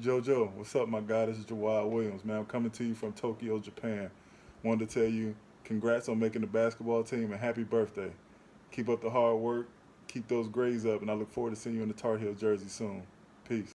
JoJo, what's up, my guy? This is Jawad Williams, man. I'm coming to you from Tokyo, Japan. Wanted to tell you, congrats on making the basketball team and happy birthday. Keep up the hard work, keep those grades up, and I look forward to seeing you in the Tar Heel jersey soon. Peace.